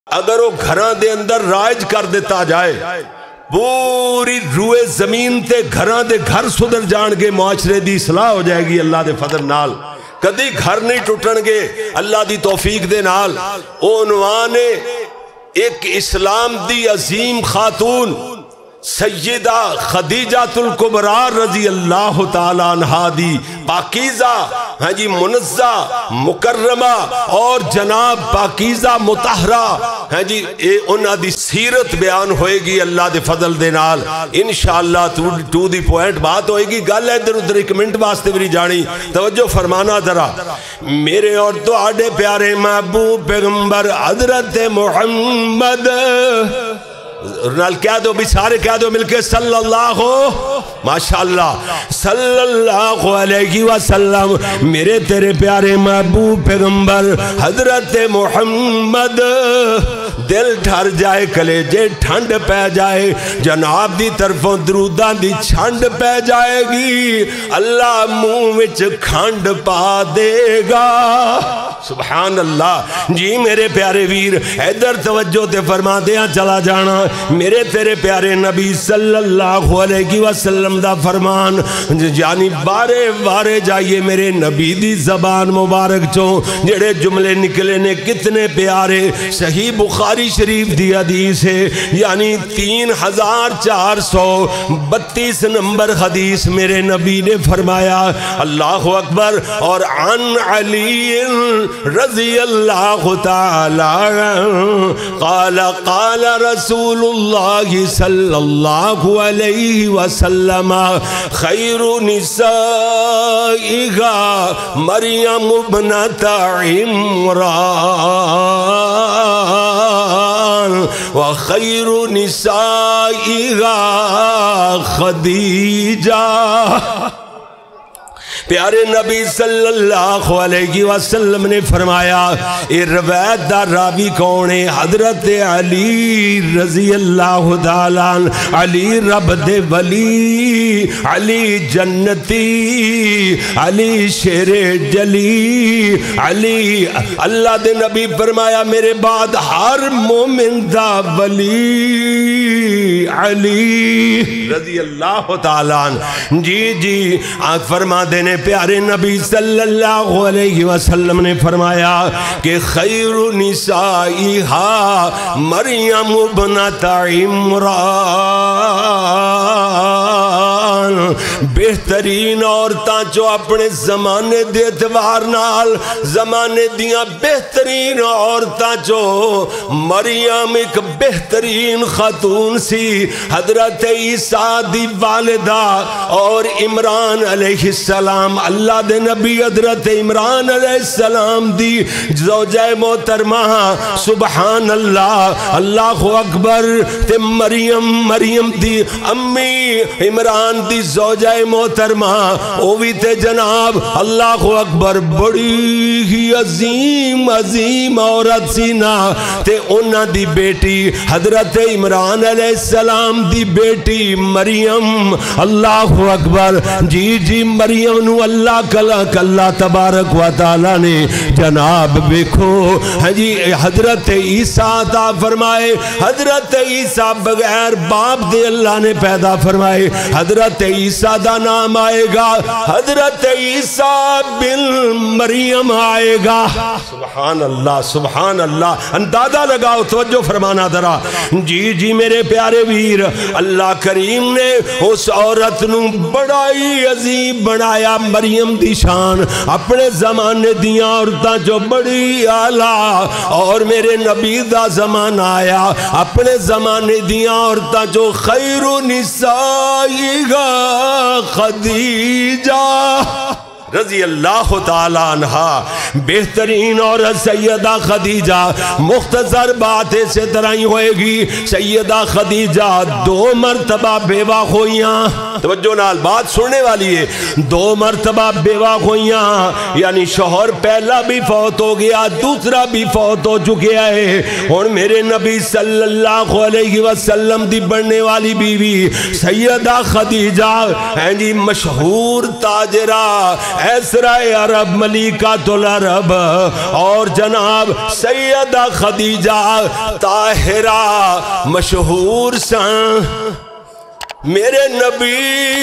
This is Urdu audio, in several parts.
اگر وہ گھراں دے اندر رائج کر دیتا جائے پوری روئے زمین تے گھراں دے گھر سدھر جان گے، معاشرے دی اصلاح ہو جائے گی اللہ دے فضل نال، کدی گھر نہیں ٹوٹن گے اللہ دی توفیق دے نال۔ او عنوان ایک اسلام دی عظیم خاتون سیدہ خدیجہ الکبریٰ رضی اللہ تعالیٰ عنہا دی پاکیزہ منزہ مکرمہ اور جناب پاکیزہ مطہرہ انہاں دی سیرت بیان ہوئے گی اللہ دے فضل دے نال انشاءاللہ ٹو دی پوائنٹ بات ہوئے گی۔ گل ہے ادھر ادھر ایک منٹ واسطے بھی جانی، توجہ فرمانا ذرا۔ میرے اور تو آڈے پیارے محبوب پیغمبر حضرت محمد نال کہہ دو بھی سارے کہہ دو مل کے صلی اللہ ماشاءاللہ صلی اللہ علیہ وسلم، میرے تیرے پیارے محبوب پیغمبر حضرت محمد دل ٹھر جائے کلیجے ٹھنڈ پہ جائے، جناب دی طرفوں دروداں دی چھنڈ پہ جائے گی، اللہ منہ وچ کھنڈ پا دے گا، سبحان اللہ۔ جی میرے پیارے ویر ادھر توجہ تے فرما دیا چلا جانا، میرے تیرے پیارے نبی صلی اللہ علیہ وسلم دا فرمان یعنی بارے بارے جائیے میرے نبی دی زبان مبارک چوں جڑے جملے نکلے نے کتنے پیارے، صحیح بخاری شریف دی حدیث ہے، یعنی 3432 نمبر حدیث میرے نبی نے فرمایا، اللہ اکبر، اور عن علی رضی اللہ تعالی قال قال رسول اللہ صلی اللہ علیہ وسلم خیر نسائها مریم ابنت عمران وخیر نسائها خدیجہ۔ پیارے نبی صلی اللہ علیہ وسلم نے فرمایا، یہ روایت دا راوی کون ہے؟ حضرت علی رضی اللہ تعالیٰ عنہ، علی رب دے ولی، علی جنتی، علی شیر جلی، علی اللہ دے نبی فرمایا میرے بعد ہر مومن دا ولی علی رضی اللہ تعالیٰ عنہ۔ جی جی آنکھ فرما دینے پیارے نبی صلی اللہ علیہ وسلم نے فرمایا کہ خیر نسائها مریم ابنت عمران، بہترین عورتاں جو اپنے زمانے دے اعتبار نال زمانے دیاں بہترین عورتاں جو مریم ایک بہترین خاتون سی، حضرت عیسیٰ دی والدہ اور عمران علیہ السلام، اللہ دے نبی حضرت عمران علیہ السلام دی زوجہ محترمہ، سبحان اللہ اللہ اکبر، تے مریم دی امی عمران دی زوجہ محترمہ، او بھی تے جناب اللہ اکبر بڑی ہی عظیم عظیم عورت سینا، تے انہاں دی بیٹی حضرت عمران علیہ السلام دی بیٹی مریم، اللہ اکبر۔ جی جی مریم نو اللہ کلا تبارک و تعالی نے جناب بیکھو حضرت عیسیٰ عطا فرمائے، حضرت عیسیٰ بغیر باپ دے اللہ نے پیدا فرمائے، حضرت عیسیٰ دا نام آئے گا حضرت عیسیٰ بن مریم آئے گا، سبحان اللہ سبحان اللہ، اندازہ لگاؤ توجہ فرمانا ذرا۔ جی جی میرے پیارے ویر اللہ کریم نے اس عورت نو بڑا ہی عظیم بنایا، مریم دی شان اپنے زمانے دیاں عورتاں جو بڑی اعلیٰ، اور میرے نبی دا زمانہ آیا اپنے زمانے دیاں عورتاں جو خیر نسائها خدیجہ رضی اللہ تعالیٰ عنہا، بہترین عورت سیدہ خدیجہ۔ مختصر بات سے طرح ہی ہوئے گی، سیدہ خدیجہ 2 مرتبہ بیوہ ہوئیاں، توجہ نال بات سننے والی ہے، 2 مرتبہ بیوہ ہوئیاں، یعنی شوہر پہلا بھی فوت ہو گیا دوسرا بھی فوت ہو چکیا ہے، اور میرے نبی صلی اللہ علیہ وسلم دی بڑھنے والی بیوی سیدہ خدیجہ مشہور تاجرہ ایسرائے عرب ملیکۃ العرب اور جناب سیدہ خدیجہ طاہرہ مشہور سن میرے نبی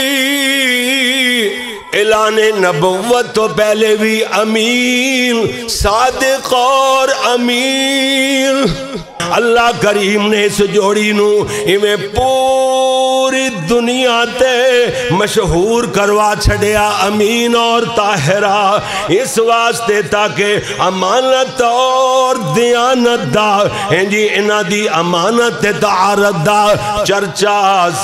اعلان نبوت تو پہلے بھی امین صادق اور امین اللہ کریم نے اس جوڑی نو ایویں پوری دنیا تے مشہور کروا چھڑیا امین اور طاہرہ اس واسطے تاکہ امانت اور دیانت دا جی انہاں دی امانت تے طہارت دا چرچا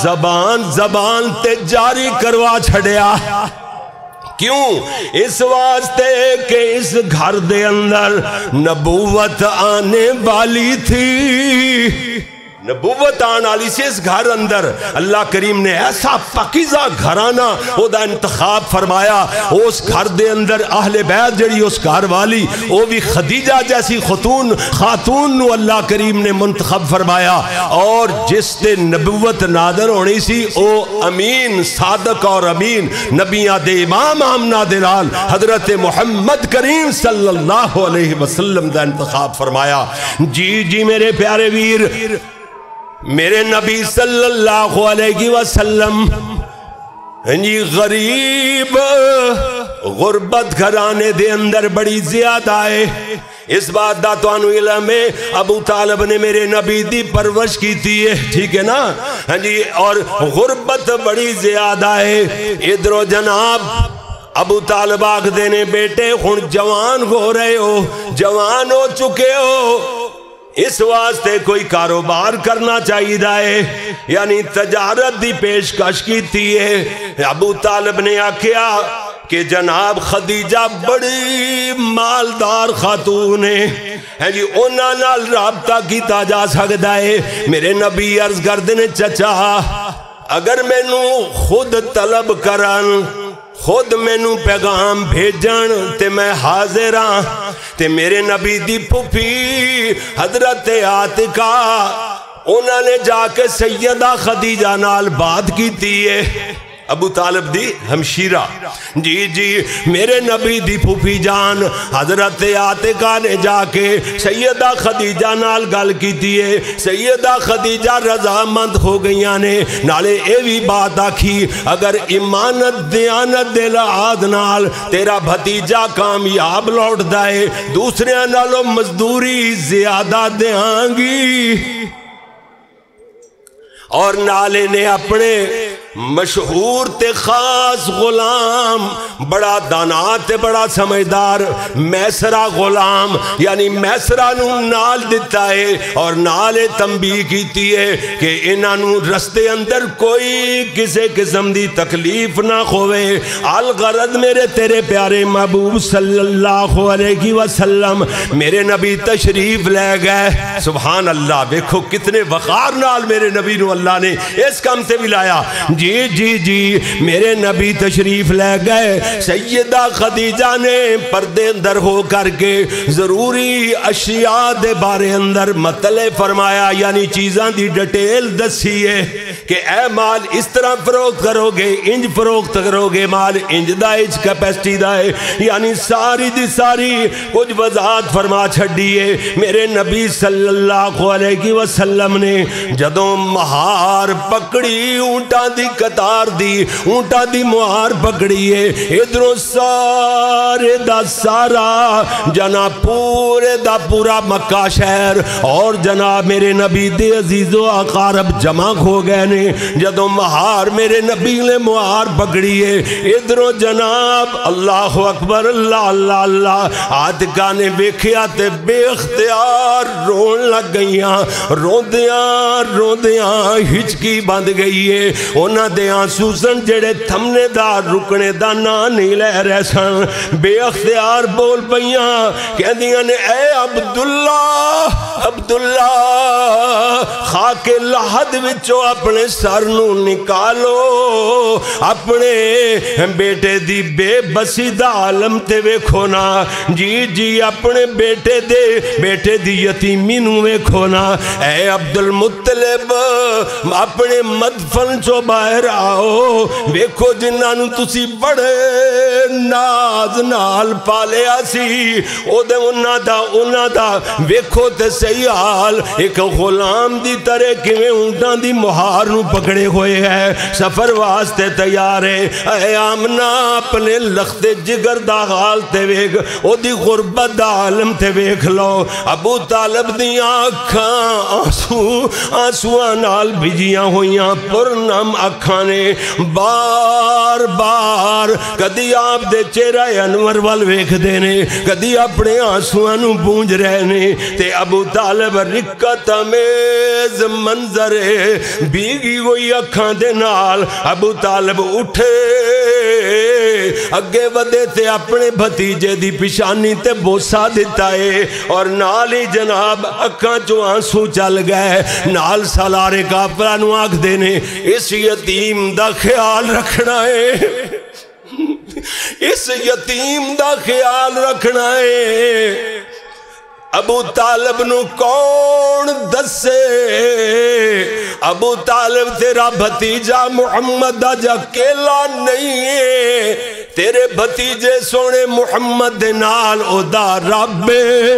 زبان تے جاری کروا چھڑیا کیوں اس واسطے کہ اس گھر دے اندر نبوت آنے والی تھی نبوت آنے والی سے اس گھر اندر اللہ کریم نے ایسا پاکیزہ گھرانہ او دا انتخاب فرمایا اس گھر دے اندر اہل بیت جڑی اس گھر والی وہ بھی خدیجہ جیسی خاتون نو اللہ کریم نے منتخب فرمایا اور جس تے نبوت نادر ہونی سی او امین صادق اور امین نبیاں دے امام آمنہ دلال حضرت محمد کریم صلی اللہ علیہ وسلم دا انتخاب فرمایا جی میرے پیارے ویر میرے نبی صلی اللہ علیہ وسلم جی غریب غربت گھرانے دے اندر بڑی زیادہ ہے اس بات دا تو انو علم ہے ابو طالب نے میرے نبی دی پرورش کی تھی ہے ٹھیک ہے نا جی اور غربت بڑی زیادہ ہے ادھر جناب ابو طالب آکھ دینے بیٹے خون جوان ہو رہے ہو جوان ہو چکے ہو اس واسطے کوئی کاروبار کرنا چاہیے دائے یعنی تجارت دی پیشکش کی تھی ہے ابو طالب نے آکھیا کہ جناب خدیجہ بڑی مالدار خاتون ہے جی انہاں نال رابطہ کیتا جا سکتا ہے میرے نبی عرض کردے نے چچا اگر میں نو خود طلب کرن خود میں نو پیغام بھیجن تے میں حاضر ہاں تے میرے نبی دی پھوپھی حضرت عاتقہ انہوں نے جا کے سیدہ خدیجہ نال بات کی تھی ہے ابو طالب دی ہمشیرہ جی میرے نبی دی پھوپھی جان حضرت عاتقہ نے جا کے سیدہ خدیجہ نال گل کی ہے سیدہ خدیجہ رضامند ہو گئیاں نے نالے اے بھی بات آکھی اگر امانت دیانت دے لحاظ نال تیرا بھتیجہ کامیاب لوٹ دائے دوسرے نالوں مزدوری زیادہ دیاں گی اور نالے نے اپنے مشہور تے خاص غلام بڑا دانات تے بڑا سمجھدار میسرہ غلام یعنی میسرہ نو نال دیتا ہے اور نالے تنبیہ کیتی ہے کہ انہاں نو رستے اندر کوئی کسے قسم دی تکلیف نہ ہوئے الغرض میرے تیرے پیارے محبوب صلی اللہ علیہ وسلم میرے نبی تشریف لے گئے سبحان اللہ دیکھو کتنے وقار نال میرے نبی نو اللہ نے اس کام سے بھی لایا جی میرے نبی تشریف لے گئے سیدہ خدیجہ نے پردے اندر ہو کر کے ضروری اشیاء دے بارے اندر مطلع فرمایا یعنی چیزاں دی ڈیٹیل دسی ہے کہ اے مال اس طرح فروخت کرو گے انج فروخت کرو گے مال انج دا انج کیپیسٹی دا ہے یعنی ساری دی ساری کچھ وضاحت فرما چھڑیے میرے نبی صلی اللہ علیہ وسلم نے جدوں مہار پکڑی اونٹاں دی قطار دی اونٹاں دی مہار پکڑی ہے ادھروں سارے دا سارا جناب پورے دا پورا مکہ شہر اور جناب میرے نبی دے عزیز و اقارب جمع ہو گئے نے جدوں مہار میرے نبی نے مہار پکڑی ہے ادھروں جناب اللہ اکبر اللہ اللہ اللہ عاتقہ نے ویکھیا تے بے اختیار رون لگ گئیاں روندیاں ہچکی بند گئی ہے انہاں دے آنسو سن جڑے تھمنے دا رکنے دا نا نہیں لے رہے سن بے اختیار بول پئیاں کہندیاں نے اے عبداللہ خاک لحد وچوں اپنے اپنے سر نو نکالو اپنے بیٹے دی بے بسی دا عالم تے ویکھو نا جی جی اپنے بیٹے دی یتیمی نو ویکھو نا اے عبد المطلب اپنے مدفن چو باہر آؤ ویکھو جنہاں نو تسی بڑے ناز نال پالیا سی او دے انہاں دا ویکھو تے صحیح حال ایک غلام دی طرح کیویں اونٹاں دی مہار نو پکڑے ہوئے ہے سفر واسطے تیار ہے اے آمنہ اپنے لخت جگر دا حال تے ویکھ او دی غربت دا عالم تے ویکھ لو ابو طالب دی آنکھاں آنسواں نال بھیجیاں ہویاں پرنم اکھاں نے بار بار کدی آپ دے چہرہ انور وال ویکھ دینے کدی اپنے آنسواں نو پونج رہنے تے ابو طالب رکت امیز منظر بیگی ہوئی اکھاں دے نال ابو طالب اٹھے اگے ودے تے اپنے بھتیجے دی پیشانی تے بوسا دیتا ہے اور نال ہی جناب اکھاں چو آنسو چل گئے نال سالارے کافرہ نو آکھ دینے اس یتیم دا خیال رکھنا ہے اس یتیم دا خیال رکھنا ہے ابو طالب نو کون دسے ابو طالب تیرا بھتیجا محمد اج اکیلا نہیں ہے تیرے بھتیجے سونے محمد نال او دا رب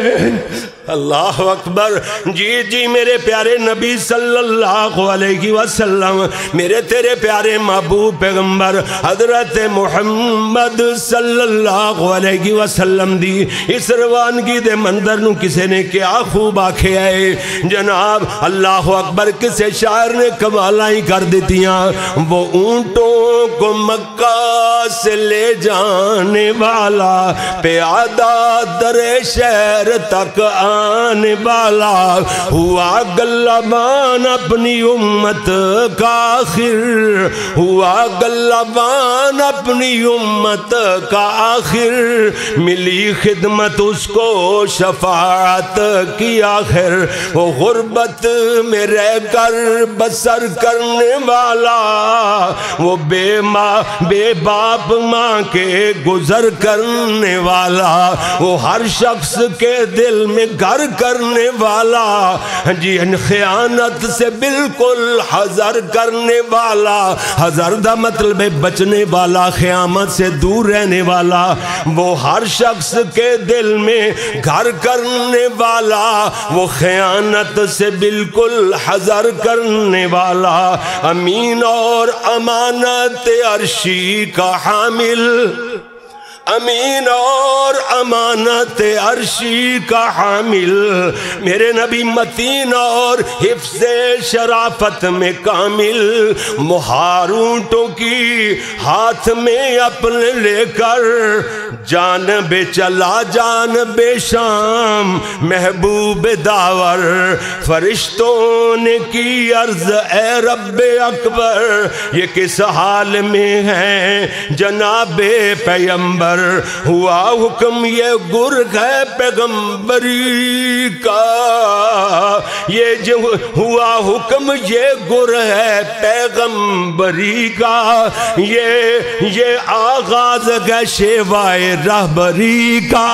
اللہ اکبر جی جی میرے پیارے نبی صلی اللہ علیہ وسلم میرے تیرے پیارے محبوب پیغمبر حضرت محمد صلی اللہ علیہ وسلم دی اس روانگی دے منظر نو کسے نے کیا خوب آکھے آئے جناب اللہ اکبر کسے شاعر نے کمالائی کر دیتیاں وہ اونٹوں کو مکہ سے لے جانے والا پیادہ در شہر تک آنے والا ہوا گلبان اپنی امت کا آخر ہوا گلبان اپنی امت کا آخر ملی خدمت اس کو شفاعت کی آخر وہ غربت میں رہ کر بسر کرنے والا وہ بے باپ ماں کے گزر کرنے والا وہ ہر شخص کے دل میں گھر کرنے والا جی خیانت سے بالکل حذر کرنے والا حذر دا مطلب ہے بچنے والا خیانت سے دور رہنے والا وہ ہر شخص کے دل میں گھر کرنے والا وہ خیانت سے بالکل حذر کرنے والا امین اور امانت عرشی کا حامل امین اور امانت عرشی کا حامل میرے نبی متین اور حفظ شرافت میں کامل مہار اونٹوں کی ہاتھ میں اپنے لے کر جانب چلا جانب شام محبوب داور فرشتوں نے کی عرض اے رب اکبر یہ کس حال میں ہیں جناب پیغمبر ہوا حکم یہ گرگ ہے پیغمبری کا یہ جو ہوا حکم یہ گر ہے پیغمبری کا یہ آغاز ہے شیوائے رہبری کا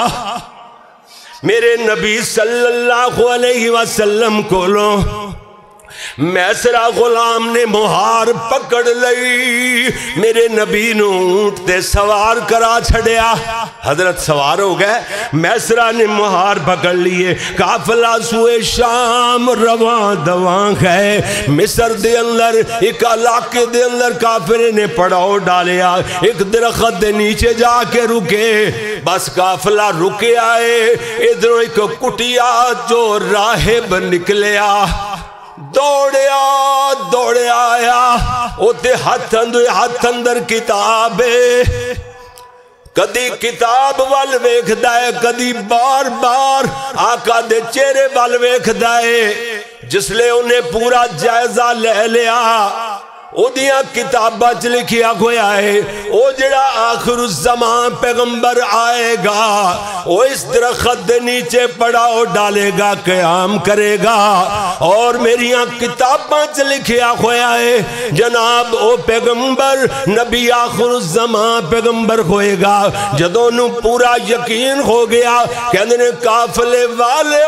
میرے نبی صلی اللہ علیہ وسلم کو لو میسرا غلام نے مہار پکڑ لئی میرے نبی نو اونٹ تے سوار کرا چھڑیا حضرت سوار ہو گئے میسرا نے مہار پکڑ لیے قافلہ سوئے شام رواں دواں گئے مصر دے اندر ایک علاقے دے اندر کافرے نے پڑاؤ ڈالیا ایک درخت دے نیچے جا کے رکے بس قافلہ رکے آئے ادھر ایک کٹیا جو راہب نکلیا دوڑے آیا اوتے ہاتھ اندر کتاب کدی کتاب وال ویکھ دائے کدی بار بار آقا دے چہرے وال ویکھ دائے جس لے انہیں پورا جائزہ لے لیا ओदियां किताबां च लिखिया होया है ओ जड़ा आखिर ज़मान पैगंबर आएगा वो इस दरख्त दे नीचे पड़ा और डालेगा क़याम करेगा और मेरियां किताबां च लिखिया होया है जनाब ओ पैगंबर नबी आखिर ज़मान पैगंबर होएगा। जदों नू पूरा यकीन हो गया कहंदे ने काफले वाले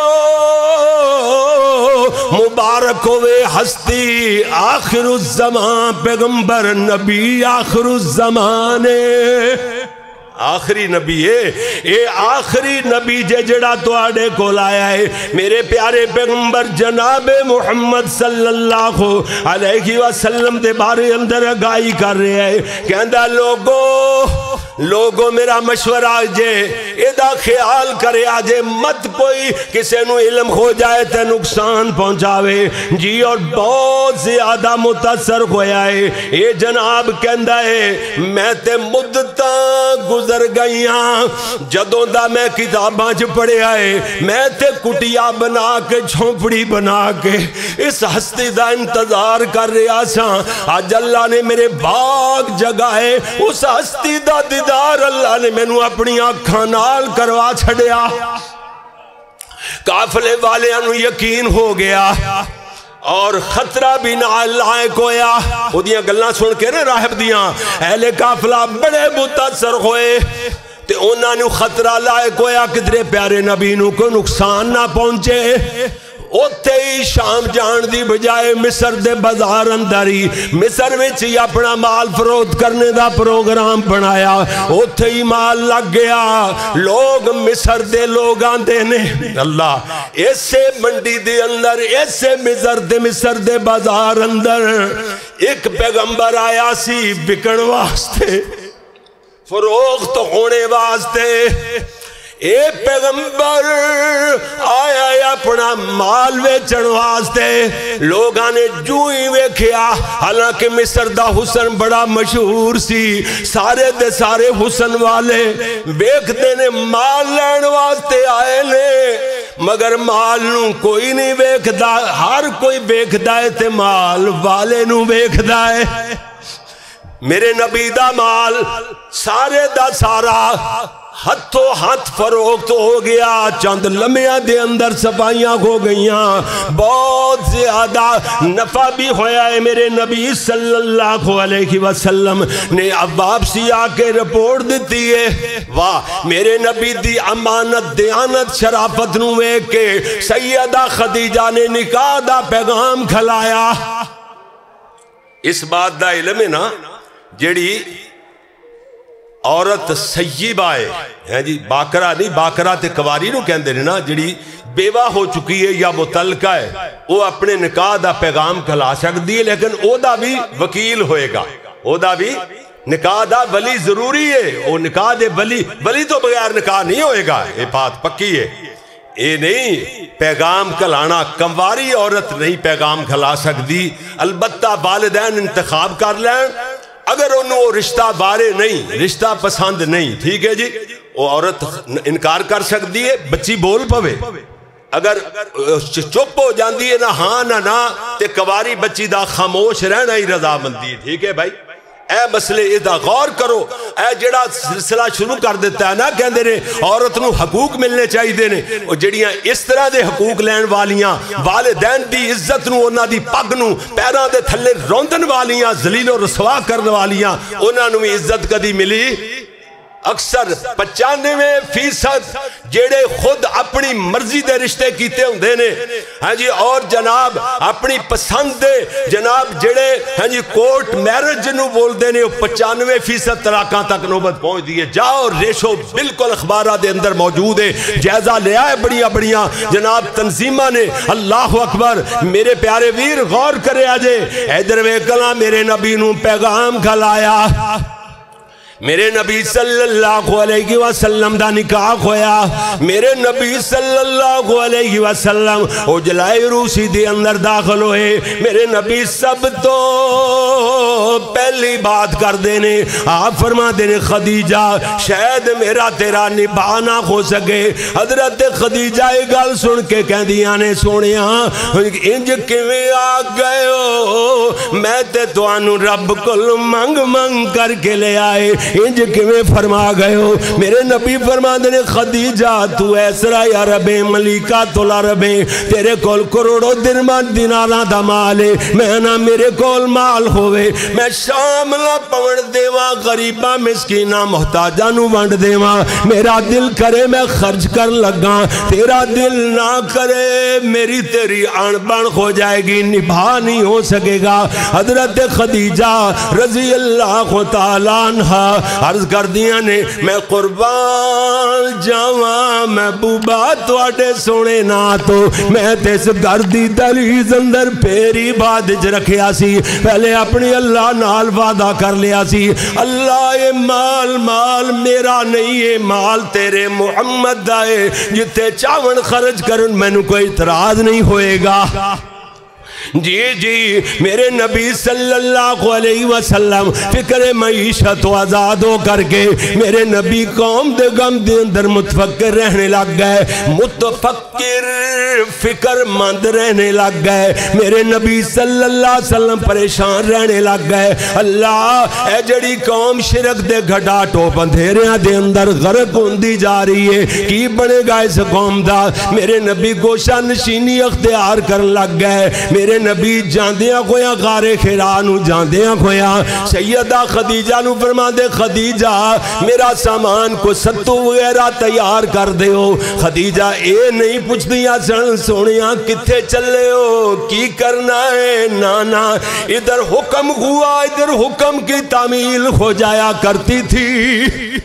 मुबारक होवे हस्ती आखिर ज़मान पैगंबर नबी आखिर ज़माने आखिरी नबी है ये आखिरी नबी जे जड़ा तुहाडे कोल आया है मेरे प्यारे पैगंबर जनाबे मुहम्मद सल्लल्लाहु अलैहि वसल्लम दे बारे अंदर आगाही कर रहा है कहंदा लोगो मेरा मशवरा जे एदा ख्याल करे आजे मत कोई किसी नू इल्म हो जाए ते नुकसान पहुंचावे जी और बहुत ज्यादा मुतासर होया है ये जनाब कहंदा है मैं ते मुद्दतां गुजर गईयां जदों दा मैं किताबां च पढ़िया है मैं ते कुटिया बना के झोंपड़ी बना के इस हस्ती दा इंतजार कर रहा सा अज अल्लाह ने मेरे बाग जगाए उस हस्ती दा दीदार अल्लाह ने मैनू अपनी आँखां नाल करवा छड़िया। काफले वालियां नू यकीन हो गया और खतरा भी ना लायक होया उदियां गल्लां सुन के ना राहिब दियां अहले काफला बड़े मुतासर होए ते उन्हां नू खतरा लायक होया किधरे प्यारे नबी नू कोई नुकसान ना पहुंचे उत्थे ही शाम जान दी बजाय मिस्र दे बाजार अंदर ही मिस्र विच ही अपना माल फरोख्त करने दा प्रोग्राम बनाया उत्थे ही माल लग गया लोग मिस्र दे लोग आंदे ने अल्लाह ऐसे मंडी दे अंदर ऐसे मिस्र दे बाजार अंदर एक पैगंबर आया सी बिकण वास्ते फरोख्त होने वास्ते ए पैगंबर आया अपना माल वेचण वास्ते लोगां ने जू ही वेख्या हालांकि मिस्र दा हुसन बड़ा मशहूर सी सारे दे सारे हुसन वाले वेखदे ने माल लैण वास्ते आए ने मगर माल नू कोई नहीं वेखदा हर कोई वेखदा है ते माल वाले नू वेखदा है। मेरे नबी दा माल सारे दा सारा हथों हाथ फरोख्त हो गया चंद लम्हियां दे अंदर सफाइयां हो गईयां बहुत ज्यादा नफा भी होया है। मेरे नबी सल्लल्लाहु अलैहि वसल्लम ने अब वापसी आके रिपोर्ट दी है वाह मेरे नबी दी अमानत दयानत शराफत नू वेख के सैयदा खदीजा ने निकाह दा पैगाम खलाया। इस बात दा इल्म है ना जेड़ी औरत सय्यिबा है जी बाकरा नहीं बाकरा ते कवारी नू कहंदे ने ना जिहड़ी बेवा हो चुकी है या मुतलका है वो अपने निकाह दा पैगाम खला सकती है लेकिन ओदा भी वकील होएगा ओदा भी निकाह दा वली जरूरी है वो निकाह दे वली तो बगैर निकाह नहीं होएगा ये बात पक्की है। ये नहीं पैगाम खलाना कंवारी औरत नहीं पैगाम खला सकती अलबत्ता वालिदैन इंतखाब कर लैन अगर उन्होंने रिश्ता बारे नहीं रिश्ता पसंद नहीं ठीक है जी वो औरत इनकार कर सकती है बच्ची बोल पवे अगर चुप हो जाती है ना हाँ ना ते कवारी बच्ची दा खामोश रहना ही रजामंदी है ठीक है भाई। ए मसले इदा गौर करो ए जेड़ा सिलसिला शुरू कर दिता है ना कहते ने औरत नू हकूक मिलने चाहिए ने जड़ियां इस तरह के हकूक लैन वालियां वालिदैन दी इज्जत नू उन्हां दी पग नू पैरां दे थल्ले रौंदन वालियां जलीलो रसवा करन वालियां उन्हां नू भी इज्जत कदी मिली अक्सर 95% जेड़े खुद अपनी मर्जी दे रिश्ते कीते हुंदे ने हाँ जी और जनाब अपनी पसंद दे जनाब जेड़े हाँ जी कोर्ट मैरिज नू बोलते ने 95% तलाकां तक नौबत पहुंचती है। जाओ रेशो बिल्कुल अखबार दे अंदर मौजूद है जायजा लिया है बड़िया बड़िया जनाब तंजीमा ने अल्लाह अकबर मेरे प्यारे वीर गौर करे अजे इधर वेखला मेरे नबी नू पैगाम खलाया میرے نبی صلی اللہ علیہ وسلم دا نکاح ہویا میرے نبی صلی اللہ علیہ وسلم اجلائے روسی دے اندر داخل ہوئے میرے نبی سب تو پہلی بات کر دینے آپ فرما دینے خدیجہ شاید میرا تیرا نبھا نہ ہو سکے حضرت خدیجہ گل سن کے کہہ دیا نے سونیا انج کیویں آ گئے ہو میں تے توانو رب کل منگ منگ کر کے لے آئے انج کیویں فرما گئے ہو میرے نبی فرما دینے خدیجہ تو ایسرا یا رب ملیکہ تولا رب تیرے کول کروڑوں درمان دیناراں دا مال ہے میں نہ میرے کول مال ہوئے میں شام نہ پوڑ دیواں غریبہ مسکینہ محتاجہ نو ونڈ دیواں میرا دل کرے میں خرچ کر لگا تیرا دل نہ کرے میری تیری آن بان ہو جائے گی نبھا نہیں ہو سکے گا حضرت خدیجہ رضی اللہ تعالیٰ عنہ عرض کر دیا نے میں قربان جاواں محبوبہ تواڈے سونے نہ تو میں تیس گردی دلیز اندر پیری بادج رکھیا سی پہلے اپنی اللہ نال وعدہ کر لیا سی اللہ یہ مال مال میرا نہیں ہے مال تیرے محمد دائے جتے چاون خرچ کرن میں نے کوئی اعتراض نہیں ہوئے گا جی جی میرے نبی صلی اللہ علیہ وسلم فکر معیشت و آزاد ہو کر کے میرے نبی قوم دے غم دے اندر متفکر رہنے لگ گئے متفکر فکر مند رہنے لگ گئے میرے نبی صلی اللہ علیہ وسلم پریشان رہنے لگ گئے اللہ اے جڑی قوم شرک دے گھڑا ٹوپ اندھیریاں دے اندر غرق ہوندی جا رہی ہے کی بنے گا اس قوم دا میرے نبی گوشہ نشینی اختیار کرن لگ گئے میرے نبی جاندیاں کویا غار خیرانو جاندیاں کویا سیدہ خدیجہ نو فرما دے خدیجہ میرا سامان کو ستو وغیرہ تیار کر دے ہو خدیجہ اے نہیں پوچھ دیا سونیاں کتھے چلے ہو کی کرنا ہے نانا ادھر حکم ہوا ادھر حکم کی تعمیل ہو جایا کرتی تھی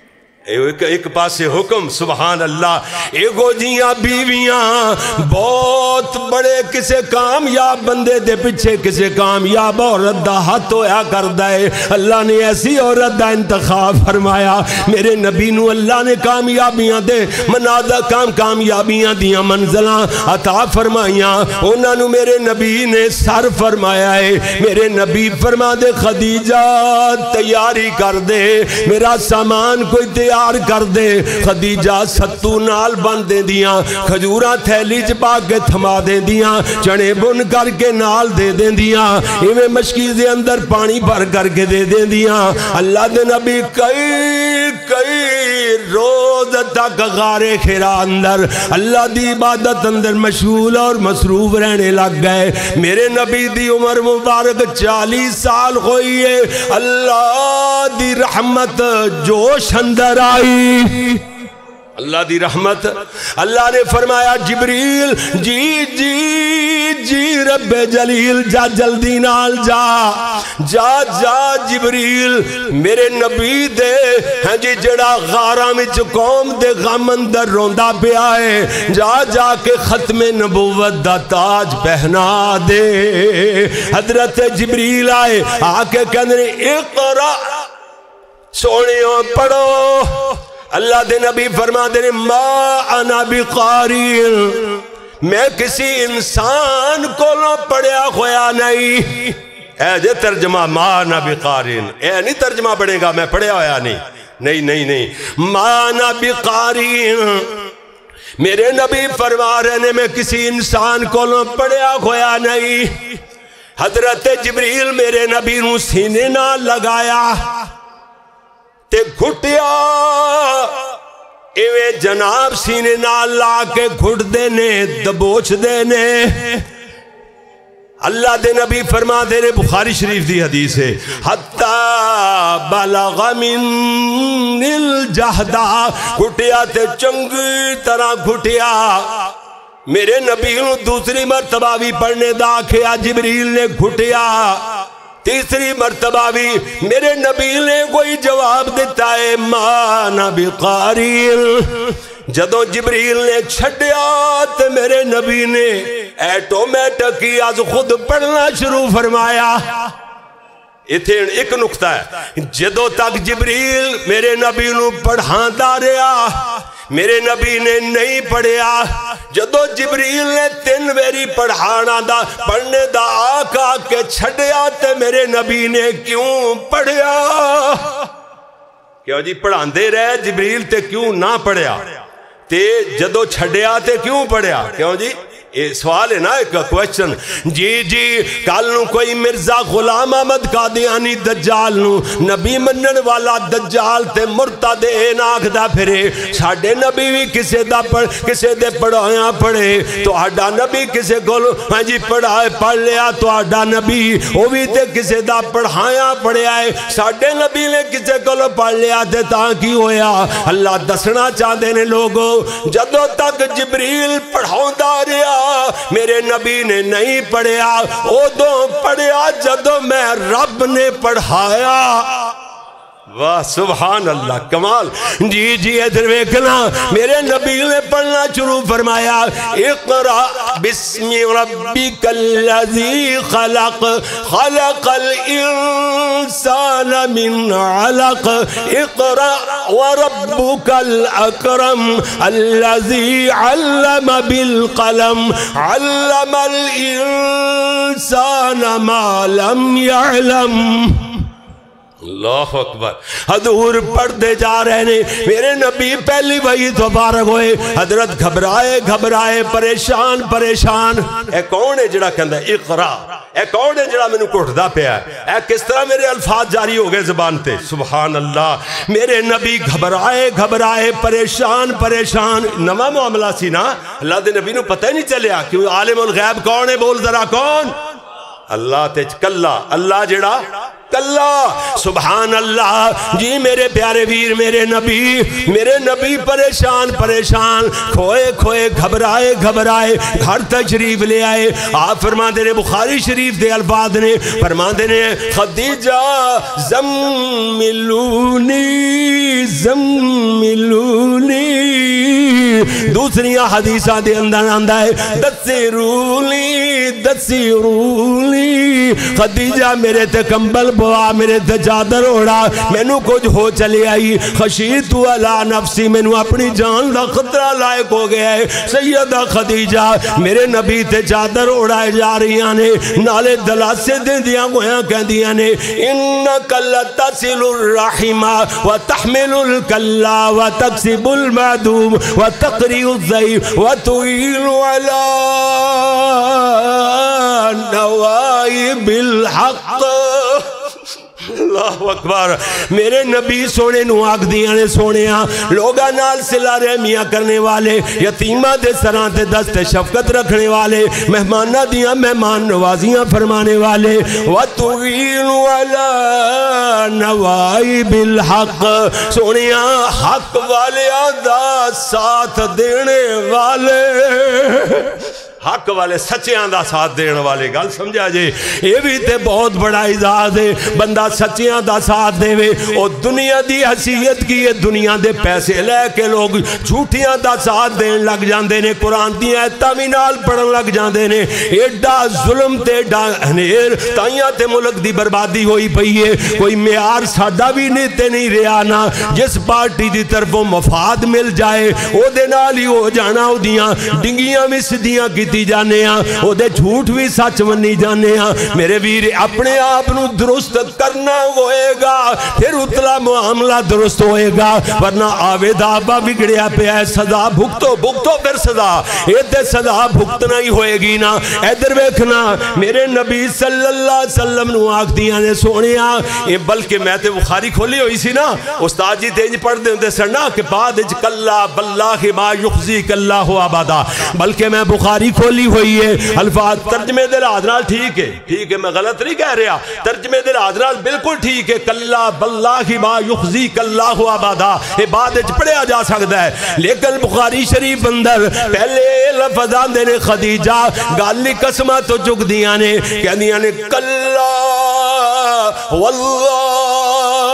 ایک پاسے حکم سبحان اللہ ایگو جیاں بیویاں بہت بڑے کسے کامیاب بندے دے پچھے کسے کامیاب عورت دا ہاتھ ہویا کر دائے اللہ نے ایسی عورت دا انتخاب فرمایا میرے نبی نو اللہ نے کامیابیاں دے منادہ کامیابیاں دیاں منزلاں عطا فرمائیاں انہاں نو میرے نبی نے سر فرمایا ہے میرے نبی فرما دے خدیجہ تیاری کر دے میرا سامان کوئی تیار کر دے خدیجہ ستو نال بن دے دیاں کھجورہ تھیلی چپا کے تھما دے دیاں چنے بن کر کے نال دے دے دیاں ایویں مشکی دے اندر پانی بھر کر کے دے دے دیاں اللہ دے نبی کئی روز تک غار خیرا اندر اللہ دی عبادت اندر مشغول اور مصروف رہنے لگ گئے میرے نبی دی عمر مبارک 40 سال ہوئی ہے اللہ دی رحمت جوش اندر آئی اللہ دی رحمت اللہ نے فرمایا جبریل جی جی جی رب جلیل جا جلدی نال جا جبریل میرے نبی دے ہیں جی جڑا غاراں وچ قوم دے غم اندر روندا پیا ہے جا کے ختم نبوت دا تاج پہنا دے حضرت جبریل آئے آ کے کہنے اقرا سونیوں پڑھو اللہ دے نبی فرما دے ما انا بقارئ میں کسی انسان کو نہ پڑھیا ہویا نہیں اے جے ترجمہ ما انا بقارئ اے نہیں ترجمہ پڑھے گا میں پڑھیا ہویا نہیں ما انا بقارئ میرے نبی فرما رہے نے میں کسی انسان کو نہ پڑھیا ہویا نہیں حضرت جبریل میرے نبی نو سینے نہ لگایا تے گھٹیا ایویں جناب سینے نال لا کے گھٹ دینے دبوچ دینے اللہ دے نبی فرما دینے بخاری شریف دی حدیث ہے حتی بلغ من الجہدہ گھٹیا تے چنگی طرح گھٹیا میرے نبی دوسری مرتبہ بھی پڑھنے داکھیا جبریل نے گھٹیا تیسری مرتبہ بھی میرے نبی نے کوئی جواب دیتا ہے ما انا بقارئ جدوں جبریل نے چھڑیا تو میرے نبی نے ایٹومیٹک ہی از خود پڑھنا شروع فرمایا इत्थे एक नुकता है, जदों तक जिबरील मेरे नबी नूं पढ़ांदा रहा, मेरे नबी ने नहीं पढ़िया। जदों जिबरील ने 3 वेरी पढ़ाना दा पढ़ने दा आका के छड़िया ते मेरे नबी ने क्यों पढ़िया? क्यों जी पढ़ांदे रहे जिबरील ते क्यों ना पढ़िया, ते जदों छड़िया ते क्यों पढ़िया? क्यों जी ये सवाल है ना, एक क्वेश्चन। जी जी कल नू कोई मिर्जा गुलाम अहमद कादियानी दज्जाल नू नबी मनन वाला दज्जाल ते मुर्तद ना आखदा फिरे, साडे नबी भी किसे दा किसे दे पढ़ाया पढ़े, तुहाडा नबी किसे कोल हां जी पढ़ाए पढ़ लिया, तुहाडा नबी वो भी ते किसे दा पढ़ाया पढ़िया है, साडे नबी ने किसे कोल पढ़ लिया ते तां की होया? अल्लाह दसना चाहते ने लोगों, जदों तक जिबरील पढ़ाउंदा रहा मेरे नबी ने नहीं पढ़िया, उदों पढ़िया जदों मैं रब ने पढ़ाया। वाह सुभान अल्लाह कमाल। जी जी इधर देखना, मेरे नबी ने पढ़ना शुरू फरमाया, इक़रा बिस्मि रब्बिकल्लज़ी खलक़, खलक़ल इंसान मिन अलक़, इक़रा व रब्बुकल अकरम अल्लज़ी अल्लम बिल क़लम, अल्लमल इंसान मा लम यअलम। अल्लाह अकबर। हजूर पढ़ते जा रहे ने, मेरे नबी पहली वही तो बारक होए, हजरत घबराए घबराए परेशान परेशान। ए कौन है जिहड़ा कहंदा इक़रा? ए कौन है जिहड़ा मैनू घुटदा पिया? ए किस तरह मेरे अल्फाज जारी हो गए ज़बान ते? सुभान अल्लाह। मेरे नबी घबराए घबराए परेशान परेशान। नवा मामला सी ना, अल्लाह दे नबी नू पता ही नहीं चलिया कि आलिमुल गैब कौन है। बोल जरा कौन? अल्लाह ते कल्ला, अल्लाह जिहड़ा कल्ला। सुभान अल्लाह। जी मेरे प्यारे वीर, मेरे नबी परेशान परेशान, खोए खोए घबराए घबराए घर तशरीफ ले आए। आप फरमाते ने, बुखारी शरीफ दे अल्फाज ने फरमाते ने, खदीजा ज़म्मिलूनी ज़म्मिलूनी। दूसरियां हदीसा दे अंदर आंदा है, दस्सिरूली दस्सिरूली। खदीजा मेरे ते कंबल बवा, मेरे ते चादर ओढ़ा, मैनू कुछ हो चले आई। खशीतु अला नफसी, मैनू अपनी जान का खतरा लायक हो गया है। सैयदा खदीजा मेरे नबी ते चादर ओढ़ाए जा रही ने, नाले दलासे देंदियां होया कहदियां ने, इन्नका लतसिलुर रहिमा व तहमिलुल कल्ला व तक्सिबुल मादूम व तक़रिउज़ ज़ईफ़ व तुईलु अला नवाइबिल हक़। अल्लाह अकबर। मेरे नबी सोने नू आखदियां ने, सोनिया लोगां नाल सिला रहमियां करने वाले, यतीमां दे सरां ते दस्ते शफकत रखने वाले, मेहमानां दियां मेहमान नवाजियां फरमाने वाले, व तुईलु अला नवाइबिल हक़। सोनिया हक वालियां दा साथ देने वाले, हक वाले सच्चियां दा साथ देने वाले। गल समझा जे, ये भी ते बहुत बड़ा इजाज़ है। बंदा सच्चियां दा साथ देवे, और दुनिया दी हसीयत की है, दुनिया दे पैसे लैके लोग झूठियां दा साथ देन लग जाते हैं, कुरान दी आयतां भी नाल पढ़न लग जाते हैं। एडा जुल्म ते एडा हनेर, ताइयां ते मुल्क दी बर्बादी होई पई है। कोई म्यार साडा भी नहीं रहा ना, जिस पार्टी की तरफों मफाद मिल जाए ओदे नाल ही हो जाना, ओदियां डिंगियां भी सीधियां कीती जाने, ओदे झूठ भी सच मनी जाने। मेरे वीर अपने आप नू दुरुस्त करना होएगा, फिर उतला मामला दुरुस्त होएगा, वरना आवेदा आबा बिगड़िया पे है। सजा भुगतो भुगतो फिर सजा, ये ते सजा भुगतना ही होएगी ना। इधर देखना, मेरे नबी सल्लल्लाहु अलैहि वसल्लम नू आखदियां ने, सोनिया ये बल्कि मैं ते बुखारी खोली हुई सी ना, उस्ताद जी तेज पढ़ते होंगे सन ना कि बाद कल्ला बल्लाहि मा युखज़ी कल्ला हो आबादा, बल्कि मैं बुखारी खोली हुई है। अल्फाज तर्जमे दे लिहाज नाल ठीक है, मैं गलत नहीं कह रहा, तर्जमे दे लिहाज नाल बिल्कुल ठीक है। कल्ला बल्लाहि मा युखज़ी कल्ला हो आबादा, ये बाद पढ़िया जा सकता है, लेकिन बुखारी शरीफ अंदर पहले लफ्ज़ आंदे ने, खदीजा गाली कसमां तो चुकदियां ने, कहदियां ने कल्ला वल्लाह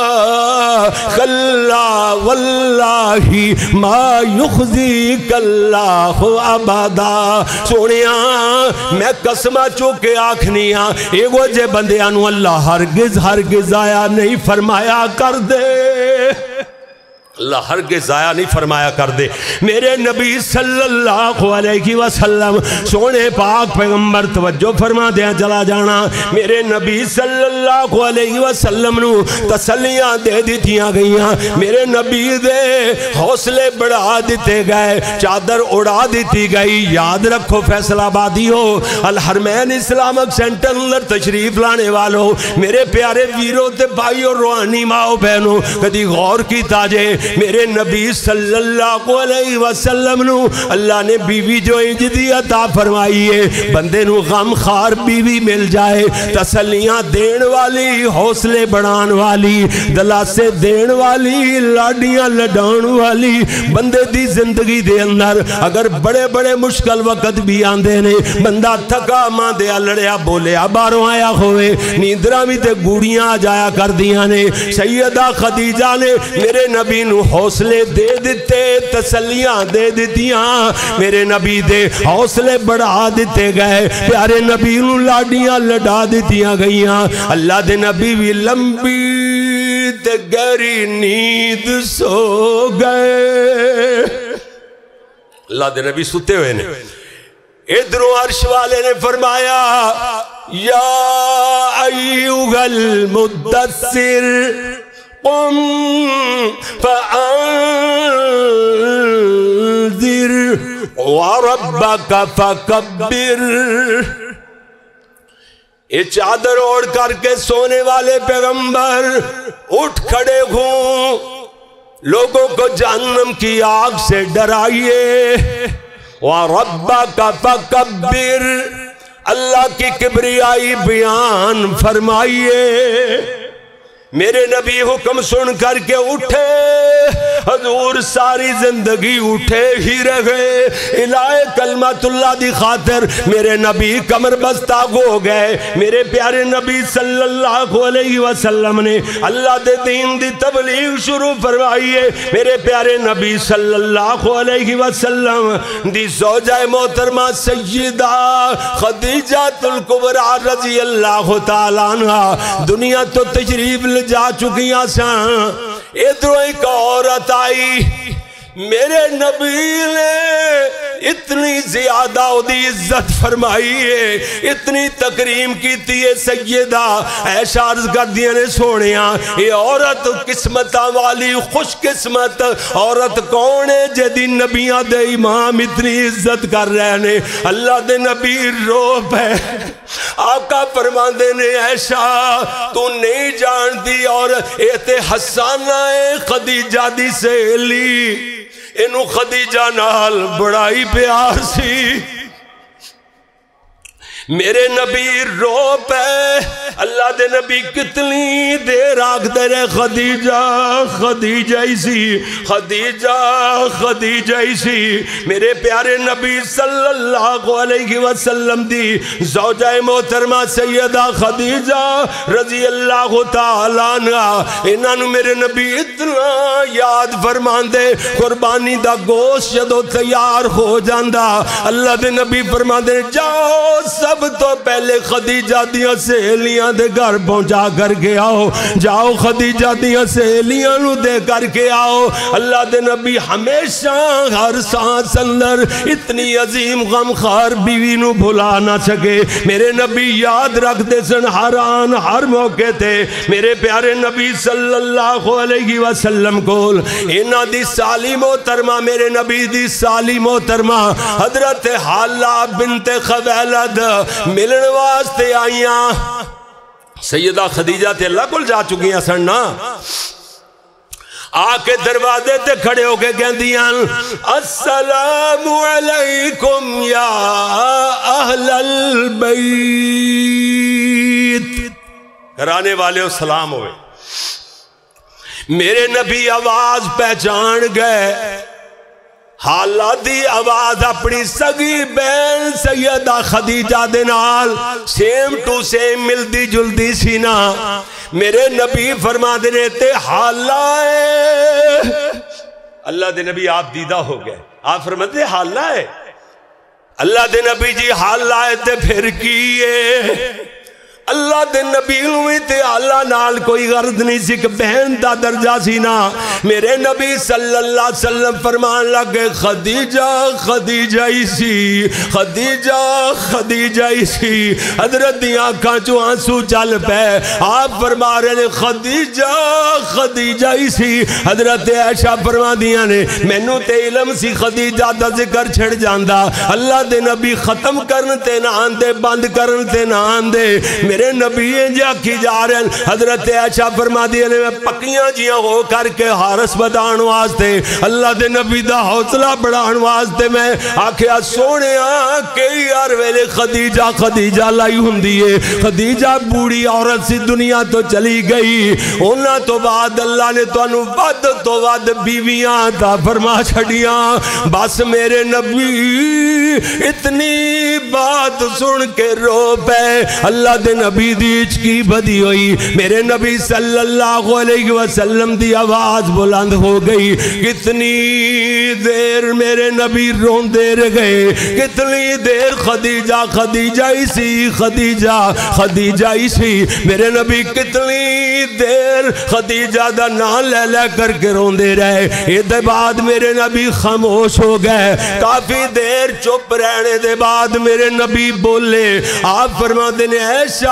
کلا واللہ ما یخزیک اللہ ابدا. سونیا میں قسمہ چوکے آکھنیاں ایگو جے بندیانو اللہ ہرگز ہرگز آیا نہیں فرمایا کر دے. اللہ ہرگز ضائع نہیں فرمایا کر دے. میرے نبی صلی اللہ علیہ وسلم سونے پاک پیغمبر توجہ فرما دیا چلا جانا. میرے نبی صلی اللہ علیہ وسلم نو تسلیاں دے دیتیاں گئیاں. میرے نبی دے حوصلے بڑھا دیتے گئے, چادر اڑا دیتی گئی. یاد رکھو فیصل آبادی ہو, الحرمین اسلامک سینٹر اندر تشریف لانے والو, میرے پیارے ویروں تے بھائی اور روحانی ماں بہنوں, کدی غور کی تاجے میرے نبی صلی اللہ علیہ وسلم نو اللہ نے بیوی جو انجدی عطا فرمائی ہے. بندے نو غم خار بیوی مل جائے, تسلیاں دین والی, حوصلے بڑھان والی, دلاسے دین والی, لاڈیاں لڈان والی. بندے دی زندگی دے اندر اگر بڑے بڑے مشکل وقت بھی آندے نے, بندہ تھکا ماں دیا لڑیا بولیا باہروں آیا ہوئے, نیندرہ بھی تے گوڑیاں جایا کر دیا نے. سیدہ خدیجہ نے میرے نبی نو حوصلے دے دیتے, تسلیاں دے دیتیاں. میرے نبی دے حوصلے بڑھا دیتے گئے, پیارے نبی نو لاڈیاں لڑا دیتیاں گئیاں. اللہ دے نبی بھی لمبی تے گہری نیند سو گئے. اللہ دے نبی ستے ہوئے نے. ادھروں عرش والے نے فرمایا یا ایھا المدثر قم فانذر وربک فکبر. یہ چادر اوڑھ کر کے سونے والے پیغمبر اٹھ کھڑے ہوں, لوگوں کو جہنم کی آگ سے ڈرائیے. وَرَبَّكَ فَكَبِّرْ, اللہ کی کبریائی بیان فرمائیے. میرے نبی حکم سن کر کے اٹھے, حضور ساری زندگی اٹھے ہی رہے. الہ کلمت اللہ دی خاطر میرے نبی کمر بستہ ہو گئے. میرے پیارے نبی صلی اللہ علیہ وسلم نے اللہ دے دین دی تبلیغ شروع فرمائیے. میرے پیارے نبی صلی اللہ علیہ وسلم دی زوجہ محترمہ سیدہ خدیجہ الکبریٰ رضی اللہ تعالیٰ عنہ دنیا تو تشریف جا چکیاں سان. ادھر ایک عورت آئی, میرے نبی نے اتنی زیادہ دی عزت فرمائی ہے, اتنی تکریم کی تھی. سیدہ عائشہ عرض کر دیا نے سونیاں یہ عورت قسمتہ والی خوش قسمت عورت کون ہے جدی نبیاں دے امام اتنی عزت کر رہے نے. اللہ دے نبی رو پہ آقا فرماندے نے عائشہ تو نہیں جانتی اور ایتے حسانہ خدیجہ دی سہیلی, انہوں خدیجہ نال بڑائی پیار سی. میرے نبی رو پہ, اللہ دے نبی کتنی دیر آکھتے رہے خدیجہ خدیجہ ہی سی, خدیجہ خدیجہ ہی سی. میرے پیارے نبی صلی اللہ علیہ وسلم دی زوجہ محترمہ سیدہ خدیجہ رضی اللہ تعالیٰ عنہ, انہوں میرے نبی اتنا یاد فرمان دے. قربانی دا گوشت جدو تیار ہو جاندہ, اللہ دے نبی فرمان دے جاؤ سب تو پہلے خدیجہ دیاں سہیلیاں دے گھر پہنچا کر کے آؤ, جاؤ خدیجہ دیاں سہیلیاں نو دے کر کے آؤ. اللہ دے نبی ہمیشہ ہر سانس اندر اتنی عظیم غم خار بیوی نو بھلا نہ سکے. میرے نبی یاد رکھ دے سن ہر آن ہر موقع تے. میرے پیارے نبی صلی اللہ علیہ وسلم کول انہاں دی سالی محترمہ, میرے نبی دی سالی محترمہ حضرت حالہ بنت خویلد ملن واسطے آئیاں. سیدہ خدیجہ تے اللہ کل جا چکی ہیں سننا, آ کے دروازے تے کھڑے ہو کے کہہ دیاں السلام علیکم یا اہل البیت. گھرانے والے سلام ہوئے. میرے نبی آواز پہچان گئے, حالات دی آواز اپنی سگی بین سیدہ خدیجہ دے نال سیم ٹو سیم ملدی جلدی سی نا. میرے نبی فرما دینے تے حالہ ہے اللہ دے نبی آپ دیدہ ہو گئے آپ فرماتے حالہ ہے اللہ دے نبی جی حالہ ہے تے پھر کیے اللہ دے نبی ہوئی تے اللہ نال کوئی غرض نہیں سی کہ بہن دا درجہ سی نا میرے نبی صلی اللہ علیہ وسلم فرمان لگے خدیجہ خدیجہ ہی سی خدیجہ خدیجہ ہی سی حضرت دی آنکھاں چو آنسو چل پے آپ فرما رہے نے خدیجہ خدیجہ ہی سی حضرت عائشہ فرما دیا نے مینوں تے علم سی خدیجہ دا ذکر چھڑ جاندہ اللہ دے نبی ختم کرن تے نہ آندے بند کرن تے نہ آندے میرے نبی جا کی جا رہے ہیں حضرت عائشہ فرما دیا نے میں پکیاں جیاں ہو کر کے حارس بدان واسطے اللہ دے نبی دا حوصلہ بڑھان واسطے میں آکھیا سونے کے یار ویلے خدیجہ خدیجہ لائی ہندیے خدیجہ بوڑھی عورت سی دنیا تو چلی گئی انہاں تو بعد اللہ نے تو انہوں ود تو ود بیویاں تا فرما چھڑیاں بس میرے نبی اتنی بات سن کے رو پے اللہ دے نبی دیچ کی بدی ہوئی میرے نبی صلی اللہ علیہ وسلم دی آواز بلند ہو گئی کتنی دیر میرے نبی رون دے گئے کتنی دیر خدیجہ خدیجہ ہی سی خدیجہ خدیجہ ہی سی میرے نبی کتنی دیر خدیجہ دا نام لے لے کر کے رون دے رہے ادھے بعد میرے نبی خاموش ہو گئے کافی دیر چپ رہنے دے بعد میرے نبی بولے آپ فرما دینے ایشا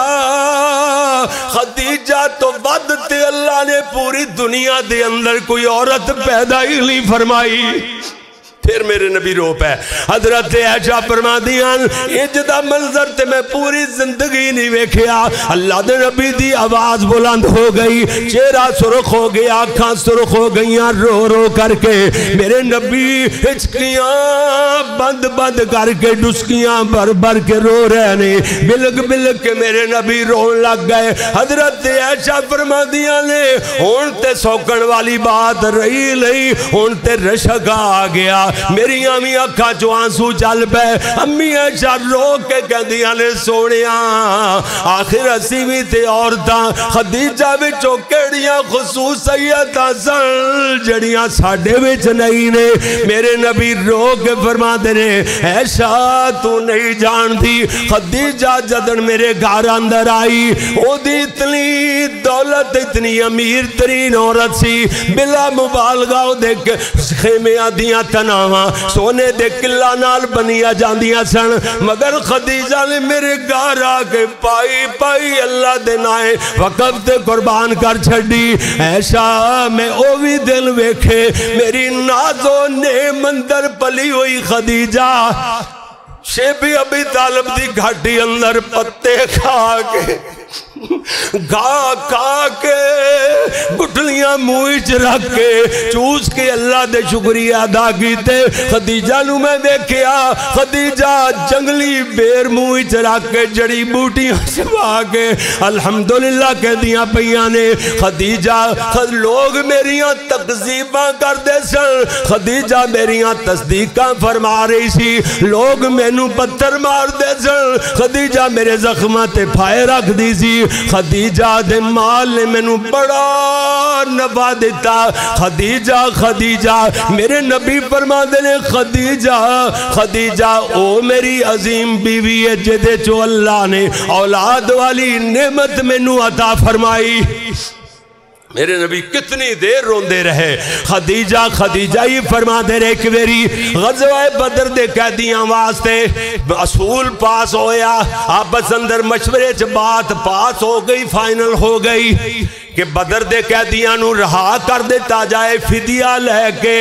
خدیجہ تو ود تے اللہ نے پوری دنیا دے اندر کوئی عورت پیدا ہی نہیں فرمائی پھر میرے نبی رو پہ حضرت عائشہ فرما دیاں اجدہ منظر تے میں پوری زندگی نہیں ویکھیا اللہ دے نبی دی آواز بلند ہو گئی چہرہ سرخ ہو گیا آنکھاں سرخ ہو گئیاں رو رو کر کے میرے نبی ہچکیاں بند بند کر کے ڈسکیاں بھر بھر کے رو رہے نے بلک بلک کے میرے نبی رون لگ گئے حضرت عائشہ فرما دیاں نے ہون تے سوکن والی بات رہی لئی ہون تے رشک آ گیا میری امی اکھا جو آنسو چل پے امی عائشہ رو کے کہہ دیا نے سونیاں آخر اسیوی تے عورتاں خدیجہ بچو کیڑیاں خصوصیتاں سن جڑیاں ساڑھے بچ نہیں نے میرے نبی رو کے فرما دینے عائشہ تو نہیں جان دی خدیجہ جدن میرے گھر اندر آئی او دی اتنی دولت اتنی امیر ترین عورت سی بلا مبالغہ دیکھ خیمیاں دیاں تناواں سونے دے قلعہ نال بنیا جاندیاں سن مگر خدیجہ نے میرے گھر آکے پائی پائی اللہ دے نائے وقت تے قربان کر چھڑی ایشا میں اووی دل ویکھے میری نازو نے مندر پلی ہوئی خدیجہ شیبی ابی طالب دی گھاٹی اندر پتے کھا کے گھا کھا کے گٹھلیاں موئچ رکھ کے چوس کے اللہ دے شکریہ ادا کیتے خدیجہ نو میں دیکھیا خدیجہ جنگلی بیر موئچ رکھ کے جڑی بوٹیاں شبا کے الحمدللہ کہہ دیا پیاں نے خدیجہ لوگ میریاں تقزیباں کر دے سن خدیجہ میریاں تصدیقاں فرما رہی سی لوگ مینو پتھر مار دے سن خدیجہ میرے زخمات پھائے رکھ دی سی خدیجہ دے مال نے میں نو بڑا نفع دیتا خدیجہ خدیجہ میرے نبی فرما دینے خدیجہ خدیجہ او میری عظیم بیوی ہے جدے چو اللہ نے اولاد والی نعمت میں نو عطا فرمائی میرے نبی کتنی دیر روندے رہے خدیجہ خدیجہ ہی فرما دے رہے کہ میری غزوہ بدر دے قیدیاں واسطے اصول پاس ہویا آپس اندر مشورے چ بات پاس ہو گئی فائنل ہو گئی کہ بدر دے قیدیاں نو رہا کر دیتا جائے فدیہ لے کے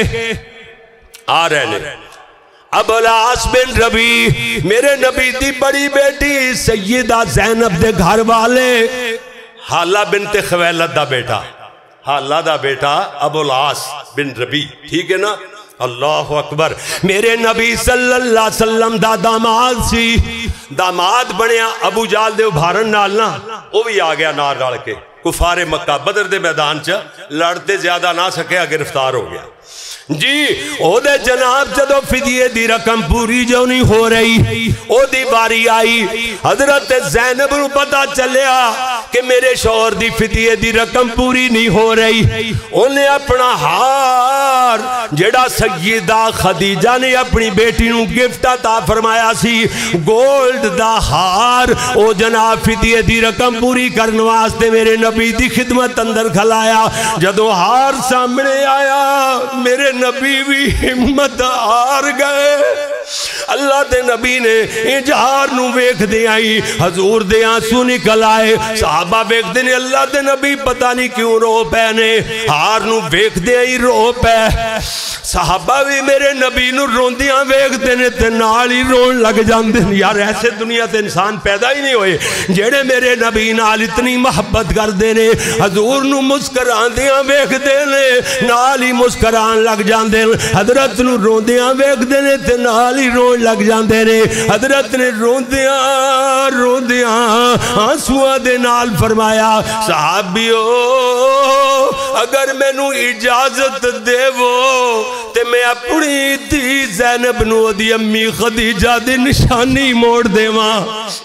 آ رہے نے اب العاص بن ربی میرے نبی دی بڑی بیٹی سیدہ زینب دے گھر والے حالہ بنت خویلد دا بیٹا حالہ دا بیٹا ابو العاص بن ربی ٹھیک ہے نا اللہ اکبر میرے نبی صلی اللہ علیہ وسلم دا داماد سی داماد بنیا ابو جال دے ابھارن نالنا وہ بھی آگیا نار ڈال کے کفار مکہ بدر دے میدان چا لڑتے زیادہ نہ سکیا گرفتار ہو گیا جی او دے جناب جدو فدیے دی رقم پوری جو نہیں ہو رہی او دی باری آئی حضرت زینب نو پتا چلیا کہ میرے شوہر دی فدیے دی رقم پوری نہیں ہو رہی، انہیں اپنا ہار جڑا سیدہ خدیجہ نے اپنی بیٹی نو گفٹ عطا فرمایا سی، گولڈ دا ہار، او جناب فدیے دی رقم پوری کرنے واسطے میرے نبی دی خدمت اندر کھلایا۔ جدو ہار سامنے آیا میرے نبی بھی ہمت ہار گئے۔ اللہ دے نبی نے اجہار نو ویکھ دے آئی، حضور دے آنسو نکل آئے، صحابہ ویکھ دے نے اللہ دے نبی پتہ نہیں کیوں رو پے نے، ہار نو ویکھ دے آئی رو پے۔ صحابہ بھی میرے نبی نو روندیاں ویکھ دے نے تے نال ہی رون لگ جاندے ہیں۔ یار ایسے دنیا تے انسان پیدا ہی نہیں ہوئے جیڑے میرے نبی نال اتنی محبت کر دے نے، حضور نو مسکران دیاں ویکھ دے نے نال ہی مسکران لگ جاندے ہیں، حضرت نو روندیاں ویکھ دے نے تے نال ہی رون لگ جاندے نے۔ حضرت نے روندیاں آنسواں دے نال فرمایا، صحابیو اگر میں نو اجازت دے وہ تے میں اپنی تھی زینب نو دی امی خدیجہ دی نشانی موڑ دے ماں۔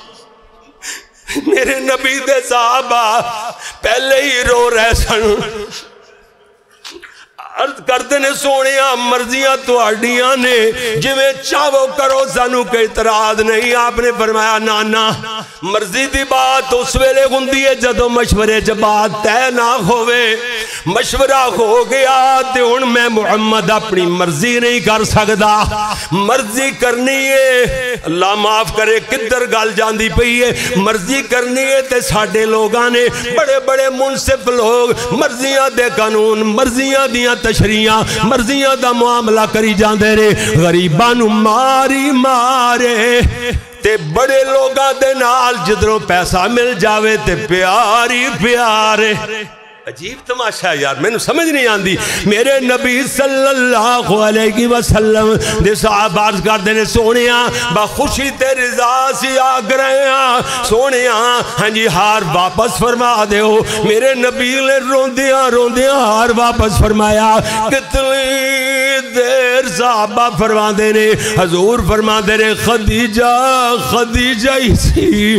میرے نبی دے صحابہ پہلے ہی رو رہے سن، عرض کرتے نے سونیاں مرضیاں تو اڈیاں نے جویں چاہو کرو سانو کوئی اعتراض نہیں۔ آپ نے فرمایا نانا مرضی دی بات اس ویلے ہوندی ہے جدو مشورے چ بات طے نہ ہوئے، مشورہ ہو گیا تے ہن میں محمد اپنی مرضی نہیں کر سکدا، مرضی کرنی ہے اللہ معاف کرے کدھر گل جاندی پئی ہے، مرضی کرنی ہے تے ساڈے لوگاں نے بڑے بڑے منصف لوگ مرضیاں دے قانون مرضیاں دیاں تشریعاں مرضیاں دا معاملہ کری جاندے نے، غریباں نو ماری مارے تے بڑے لوگاں دے نال جدروں پیسہ مل جاوے تے پیاری پیارے۔ عجیب تماشا یار میں نے سمجھ نہیں آندی۔ میرے نبی صلی اللہ علیہ وسلم دے صحابہ عرض کر دینے سونیاں بخوشی تے رضا سی آگ رہے ہیں، سونیاں ہاں جی ہار واپس فرما دے ہو۔ میرے نبی نے روندیاں ہار واپس فرمایا۔ کتنی دیر صحابہ فرما دینے، حضور فرما دینے خدیجہ ہی سی،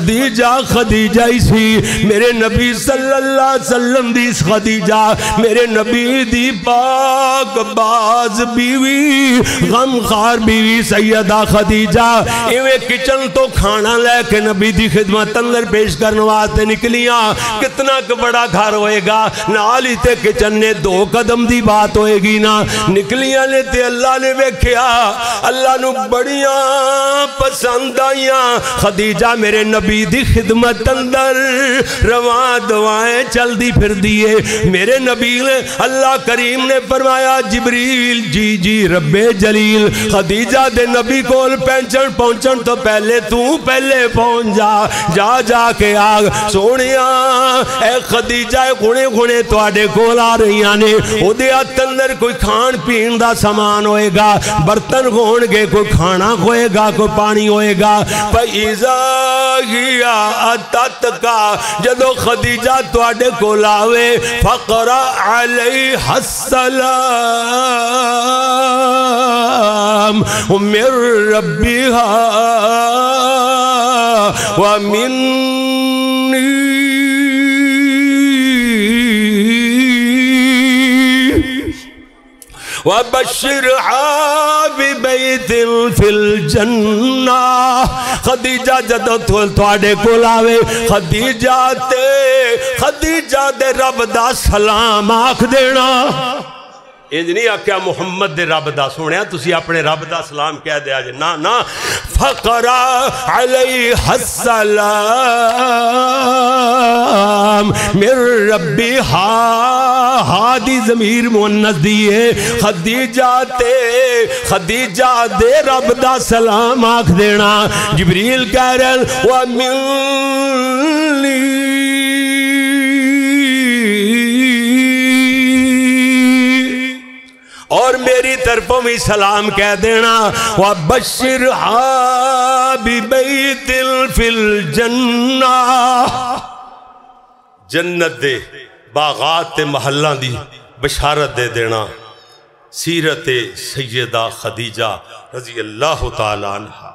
خدیجہ ہی سی۔ میرے نبی صلی اللہ علیہ وسلم دی خدیجہ میرے نبی دی پاک باز بیوی غمخوار بیوی سیدہ خدیجہ ایویں کچن تو کھانا لے کے نبی دی خدمت اندر پیش کرنے واسطے نکلیاں۔ کتنا بڑا گھر ہوئے گا، نالی تے کچن نے 2 قدم دی بات ہوئے گی نا، نکلیاں نے تے اللہ نے ویکھیا، اللہ نو بڑیاں پسند آئیاں۔ خدیجہ میرے نبی دی خدمت اندر رواں دعائیں چل دی پھر دیئے۔ میرے نبی نے اللہ کریم نے فرمایا جبریل جی رب جلیل خدیجہ دے نبی کول پہنچن تو پہلے تو پہلے پہنچ جا کے آگ سونیاں اے خدیجہ گھنے تو آڈے کول آ رہی آنے او دے اتندر کوئی کھان پین دا سامان ہوئے گا، برتن ہون گے، کوئی کھانا ہوئے گا، کوئی پانی ہوئے گا۔ فَإِذَا هِيَ أَتَتْكَ جدو خدیجہ تو آڈے کول آوے فَقْرَأْ عَلَيْهَا السَّلَامُ مِنْ رَبِّهَا وَمِنِّي وَبَشِّرْهَا بِبَيْتٍ فِي الْجَنَّةِ خدیجہ جدو تھوڑے کول آوے خدیجہ دے رب دا سلام آکھ دینا۔ انج نہیں آکھیا محمد دے رب دا سونیا تسی اپنے رب دا سلام کہہ دیا جے نا فقرا علیہ السلام من ربی ہادی ضمیر مؤنث دیئے خدیجہ دے رب دا سلام آکھ دینا۔ جبریل کہہ رہے وَمِنْ اور میری طرفوں بھی سلام کہہ دینا۔ وَبَشِّرْهَا بِبَيْتٍ فِي الْجَنَّةِ جنت دے باغات تے محلہ دی بشارت دے دینا۔ سیرت سیدہ خدیجہ رضی اللہ تعالیٰ عنہ۔